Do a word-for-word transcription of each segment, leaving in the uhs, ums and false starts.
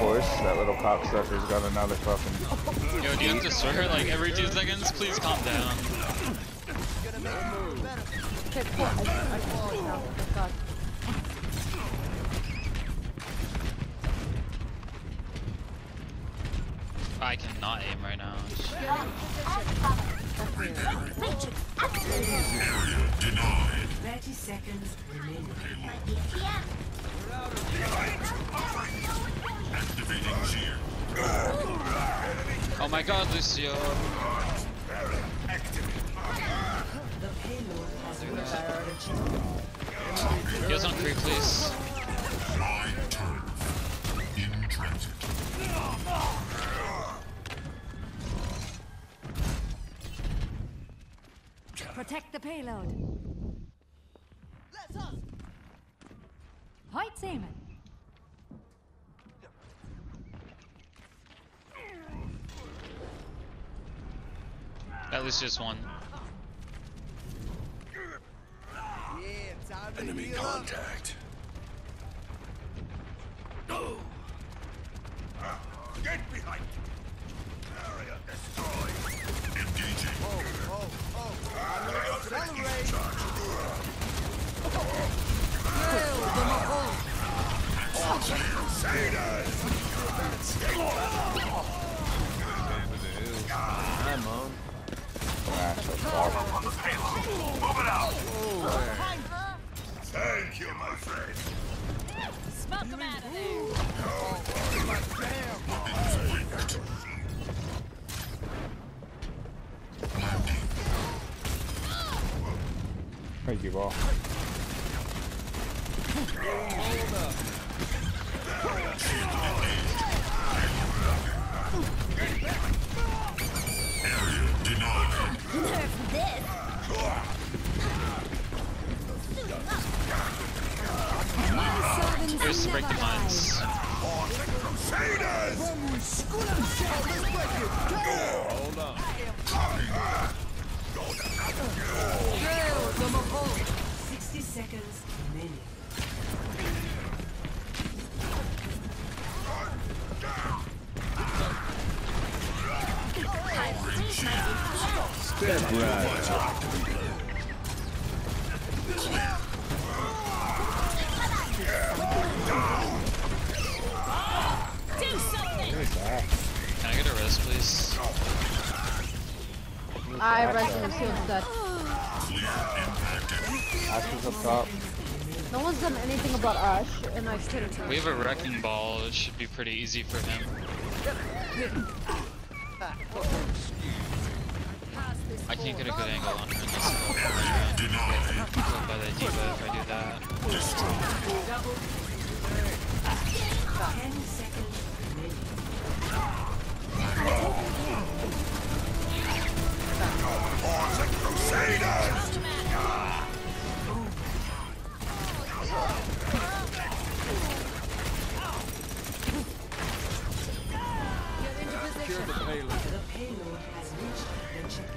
course, that little cocksucker's got another fucking... Yo, do you have to swear like every two seconds? Please calm down. Okay, cool. I, I can it now. Thank God. I cannot aim right now. Area denied. thirty seconds remaining. Activating shield. Oh my God, Lucio. The payload has been Heals on creep, please. My turn. In transit. Protect the payload. Hoyt Seaman. At least just one. Enemy contact. Go. Get behind. Area destroyed. Engaging. Oh, oh, oh. I'm gonna accelerate. Crusaders! I'm on. On the payload. Move it out. Thank you, my friend. Smoke him out of there. Oh, my damn. Thank you, ball. Area denied. Nerf this. Here's to break the mines. Crusaders! Hold on. sixty seconds remaining. Step right. Do something. Can I get a rest, please? I resident shield dead. Ash is up top. No one's done anything about Ash, and I couldn't. We have a wrecking ball. It should be pretty easy for him. I can't get a good angle on her in this round. Killed by the diva if I do that. ten seconds remaining. Crusaders! Secure the payload. The payload has reached the checkpoint.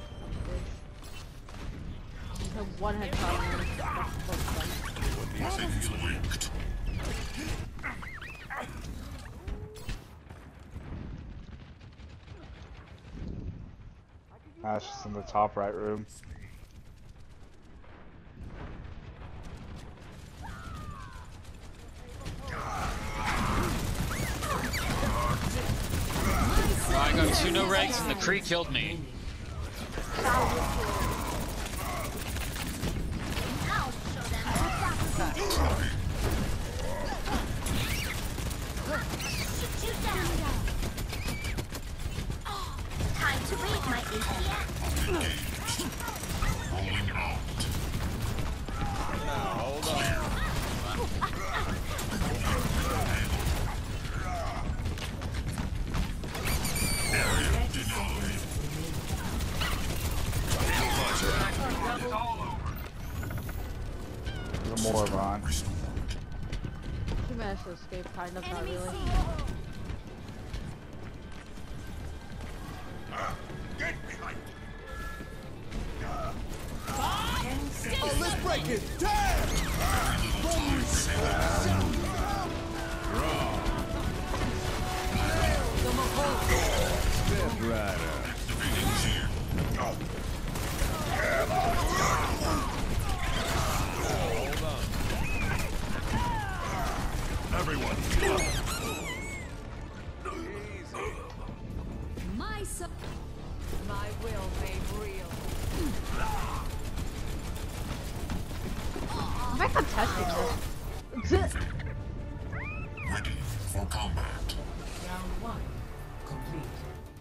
The one head shot. Things linked. Ash is in the top right room. Oh, I got two no ranks and the Kree killed me. Time to read my A P M. Engaged. Rolling out. Now, hold on. Area denied. There's a more on. He managed to escape, kind of, not really. Get behind. ten seconds. Oh, let's break it. Damn! everyone. My son. My will made real. I'm not contesting this. Ready for combat. Round one complete.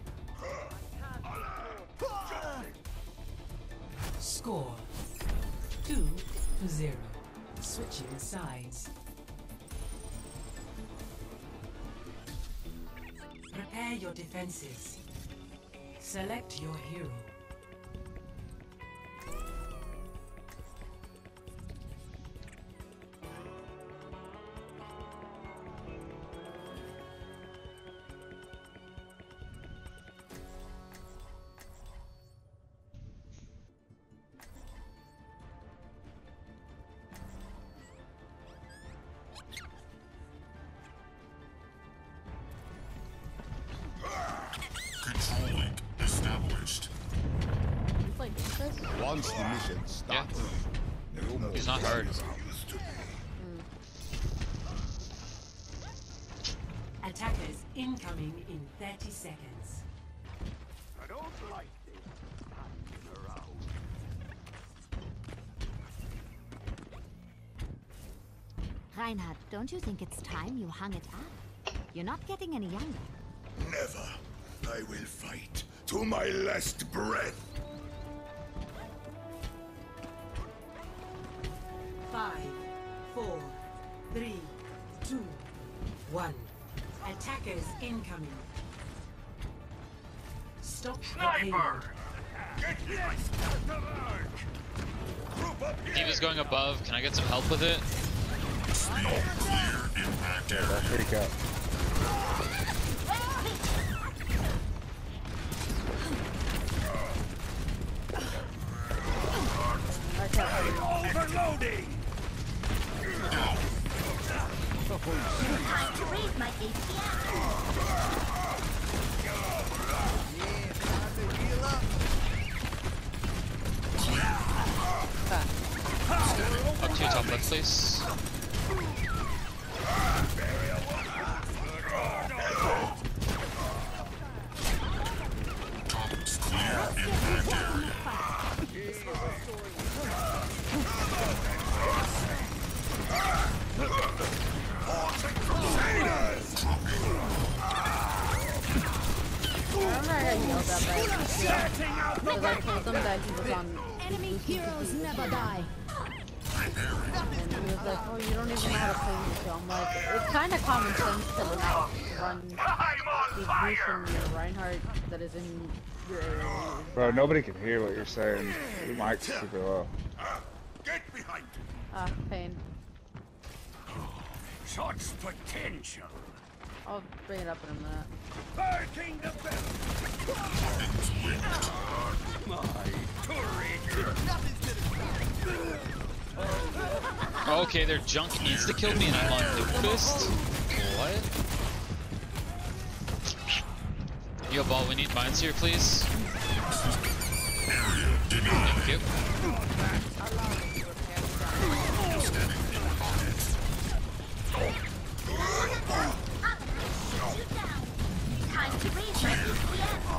Score two to zero. Switching sides. Prepare your defenses. Select your hero. Control link established. You play this? Once the mission Yeah. starts, He's not hard. Attackers incoming in thirty seconds. I don't like this hanging around. Reinhard, don't you think it's time you hung it up? You're not getting any younger. Never. I will fight to my last breath. Five, four, three, two, one. Attackers incoming. Stop the payload. Get my start to work. Group up here. D.Va's going above. Can I get some help with it? Speed clear impact that area. freak out. Overloading. Time to raise my A P M. Up to your top left, please. Tops clear impact area. I remember I got yelled at by him because I told him that he was on Enemy heroes never die. and he was like, oh, you don't even know how to play this. So I'm like, it's kind of common sense to not run the Lucian Reinhardt that is in your area. Bro, nobody can hear what you're saying. Your mic's super low. Get behind. Ah, pain. Such potential. I'll bring it up in a minute. Barking the bell. My turret. Okay, their junk needs to kill me and I'm on Nuke Fist? What? Yo, Ball, we need mines here, please. Thank you. Time to raise my A P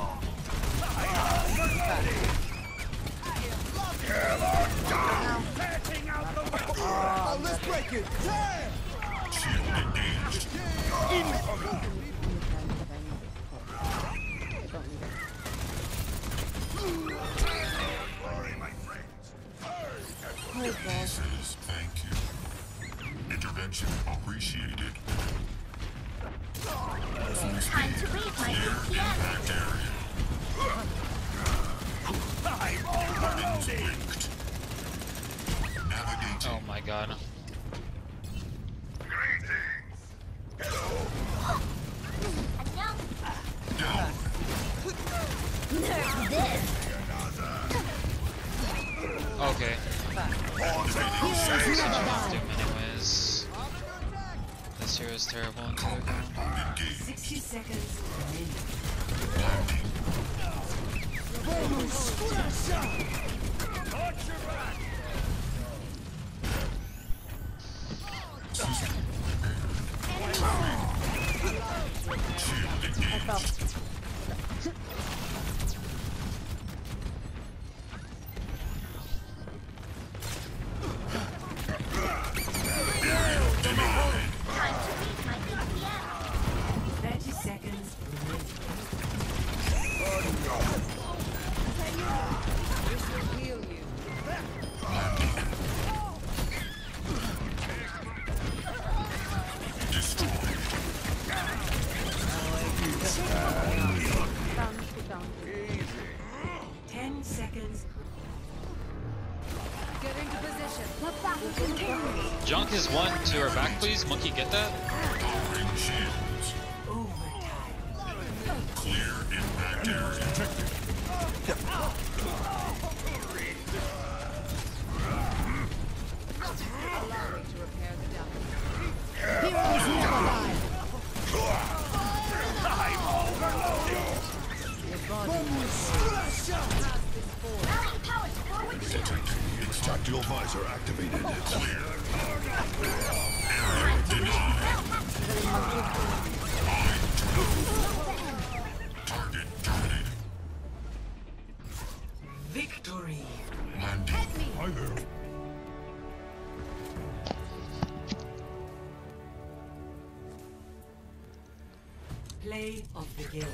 Oh, let's break it. Damn. Shield engaged. Worry, my friends. Says thank you. Intervention appreciated. Time to raise my A P M. Impact area. I'm overloading. Linked. Navigating. Oh my god. Down. Nerf this. Okay. Heroes never die. Do him anyways. This hero's terrible until they're gone. Engage. sixty seconds remaining. Enemy Junk is one to our back, please. Monkey, get that? Restoring shields. Clear impact area. Tactical visor activated. Clear. Area denied. Target terminated. Victory. Landing. Hi there. Play of the game.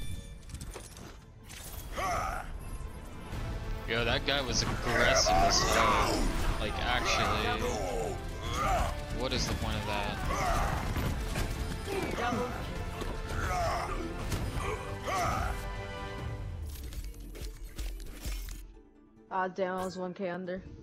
Yo, that guy was aggressive as hell. Like, actually. What is the point of that? Ah, damn, I was one K under.